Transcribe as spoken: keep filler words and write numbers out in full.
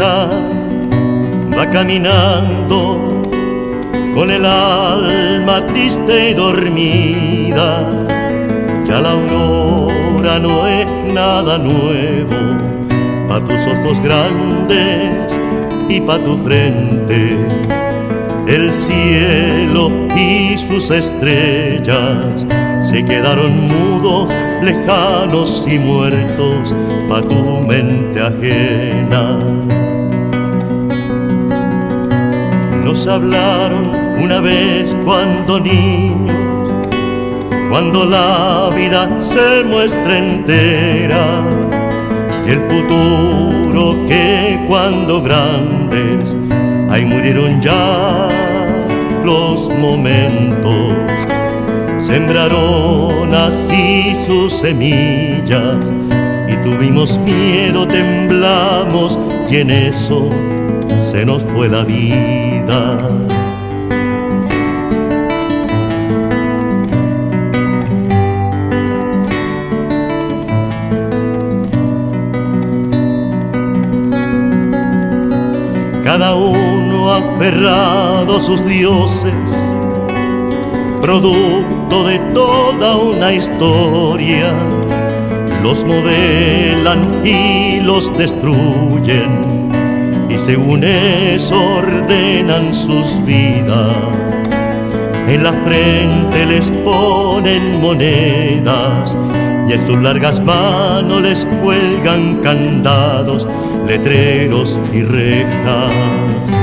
libertad va caminando con el alma triste y dormida. Ya la aurora no es nada nuevo pa' tus ojos grandes y pa' tu frente. El cielo y sus estrellas se quedaron mudos, lejanos y muertos pa' tu mente ajena. Nos hablaron una vez cuando niños, cuando la vida se muestra entera, y el futuro que cuando grandes ahí murieron ya los momentos. Sembraron así sus semillas y tuvimos miedo, temblamos y en eso se nos fue la vida. Cada uno aferrado a sus dioses, producto de toda una historia, los modelan y los destruyen, y según eso ordenan sus vidas. En la frente les ponen monedas y en sus largas manos les cuelgan candados, letreros y rejas.